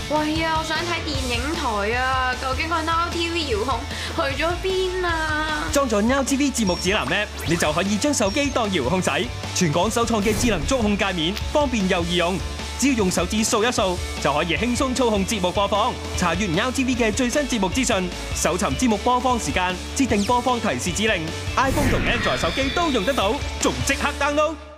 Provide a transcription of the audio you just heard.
喂啊，我想睇電影台啊，究竟個 Now TV 遙控去咗邊啊？ 裝咗 Now TV 節目指南 App， 你就可以將手機當遙控使，全港首創嘅智能觸控界面，方便又易用。只要用手指掃一掃，就可以輕鬆操控節目播放。查閱 Now TV 嘅最新節目資訊，搜尋節目播放時間，設定播放提示指令 ，iPhone 同 Android 手機都用得到，仲即刻 download。